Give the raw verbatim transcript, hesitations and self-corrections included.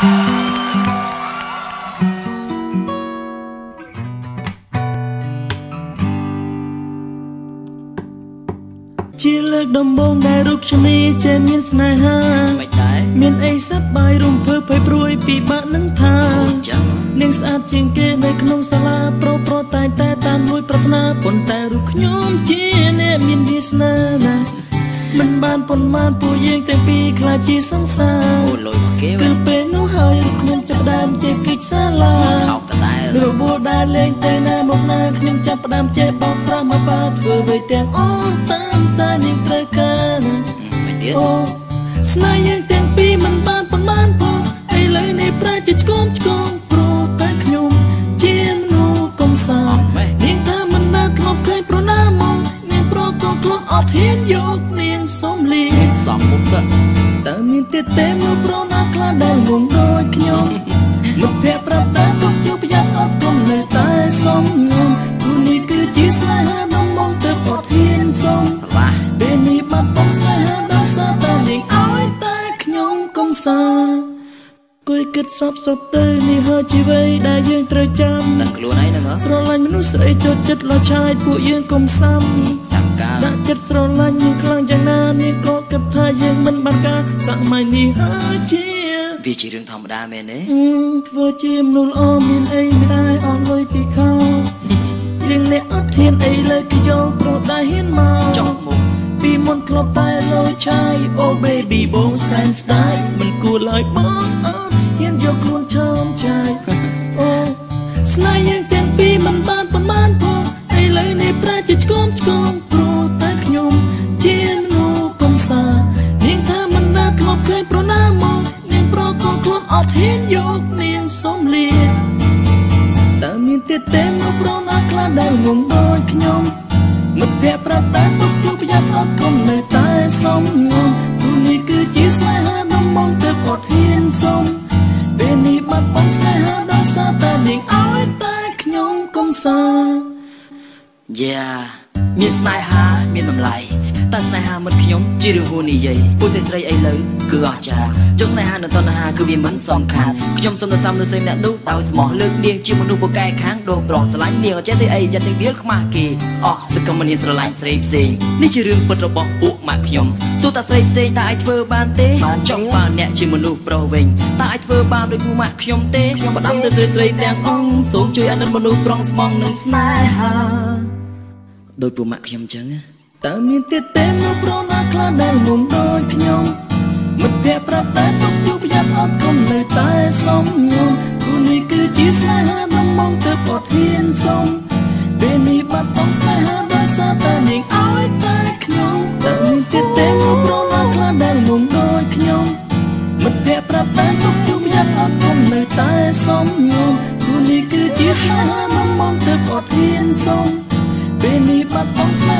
ជាលើកដំបូងដែលរូបខ្ញុំនេះចេះមានស្នេហាមិនដែរមានអីសប្បាយរំភើបភ័យព្រួយពិបាកនឹងថានាងស្អាតជាងគេនៅក្នុងសាលាប្រុសប្រុសតែតែតាមលួចប្រាថ្នាប៉ុន្តែរូបខ្ញុំជាអ្នកមានវាសនាណាមិនបានប៉ុន្មានពួកយើងទាំងពីរខ្លាចជាសង្សារអូលុយមកគេគឺពេលនោះហើយរូបខ្ញុំចាប់ផ្ដើមចេះគិតសាឡាថោកតតែរបួសដែលលេងទៅណាមកណាខ្ញុំចាប់ផ្ដើមចេះបោកប្រាស់មកបាធ្វើអ្វីទាំងអស់តាមតែនាងត្រូវការណាអូស្នេហ៍យើងទាំងពីរមិនបានប៉ុន្មានផងឥឡូវនេះប្រែជាឆ្កងឆ្កងព្រោះតែខ្ញុំជាមនុស្សកំសាន្តនាងថាមិនដែលធ្លាប់ឃើញប្រណាមកនាងប្រកបខ្លួនអត់ហ៊ានយកនាងសំលីសំមុខតើមានទៀតទេមកប្រណាខ្លះដែលងងដូចខ្ញុំមិត្តភក្តិប្រាប់តែទុកយកប្រយ័ត្នអត់គុំនៅតែសំងំព្រោះនេះគឺជាស្នេហាដំបងទៅអត់ហ៊ានសំពេលនេះបាត់បង់ស្នេហាដោយសារតែនាងឲ្យតែខ្ញុំកំសាគួយគិតសពសពទៅនេះហើយជីវិតដែលយើងត្រូវចាំដឹងខ្លួនឯងហ្នឹងស្រឡាញ់មនុស្សស្រីចូលចិត្តលោឆាយពួកយើងកុំសាំចាំការដាក់ចិត្តស្រឡាញ់យើងខ្លាំងយ៉ាងណានាងក៏គិតថាយើងមិនបានការសម័យនេះហើយជាវាជារឿងធម្មតាមែនទេធ្វើជាមនុស្សល្អមានអីមិនដែរអត់លុយពីខោយើងអ្នកអត់ហ៊ានអីលើគេយកព្រោះដែរហ៊ានមកចង់មុខពីមុនធ្លាប់តែលោឆាយអូ baby បងសែនស្ដាយមិនគួរឡើយបងអត់ហ៊ានយកខ្លួនឈោមឆាយអូស្នេហ៍យើងទាំងពីរមិនបានប៉ុន្មានផងឥឡូវនេះប្រែជាឆ្កងឆ្កងព្រោះតែខ្ញុំជាមនុស្សកំសានាងថាមិនដែលធ្លាប់ឃើញប្រណាមកនាងប្រកបខ្លួនអត់ហ៊ានយកនាងសំលៀកតើមានទៀតទេមកប្រណាខ្លះដែលងងដូចខ្ញុំមិត្តភក្តិប្រាប់តែទុកយកប្រយ័ត្នអត់គុំនៅតែសំងំព្រោះនេះគឺជាស្នេហាដំបងទៅអត់ហ៊ានសំពេលនេះបាត់បង់ស្នេហាដោយសារតែនាងឲ្យតែខ្ញុំកំសាយ៉ាមានស្នេហាមានតម្លៃតែស្នេហាមិត្តខ្ញុំជារឿងហួសនិយាយពួកស្រីស្រីអីលើគឺអស្ចារ្យចុះស្នេហានៅតណ្ហាគឺវាមិនសំខាន់ខ្ញុំសូមទៅសាំនៅស្រីម្នាក់នោះដោយស្មោះលើកនាងជាមនុស្សពូកែខាងដូរប្រស្រឡាញ់នាងអត់ចេះទេអីយ៉ាទាំងទៀតខ្មាស់គេអស់សកម្មនាងស្រឡាញ់ស្រីផ្សេងនេះជារឿងពិតរបស់ពួកម៉ាក់ខ្ញុំសួរតាស្រីផ្សេងតើអាចធ្វើបានទេចង់បានអ្នកជាមនុស្សប្រុសវិញតើអាចធ្វើបានដូចពួកម៉ាក់ខ្ញុំទេខ្ញុំផ្ដាំទៅស្រីស្រីទាំងអង្គសូមជួយអាណិតមនុស្សប្រុងស្មងនឹងស្នេហាដោយពួកម៉ាក់ខ្ញុំចឹងតើមានទៀតទេមកប្រណាខ្លះដែលងងដូចខ្ញុំមិត្តភក្តិប្រាប់តែទុកយកប្រយ័ត្នអត់គុំនៅតែសំងំព្រោះនេះគឺជាស្នេហាដំបងទៅអត់ហ៊ានសំពេលនេះបាត់បង់ស្នេហាដោយសារតែនាងឲ្យតែខ្ញុំតើមានទៀតទេមកប្រណាខ្លះដែលងងដូចខ្ញុំមិត្តភក្តិប្រាប់តែទុកយកប្រយ័ត្នអត់គុំនៅតែសំងំព្រោះនេះគឺជាស្នេហាដំបងទៅអត់ហ៊ានសំពេលនេះបាត់បង់ស្នេ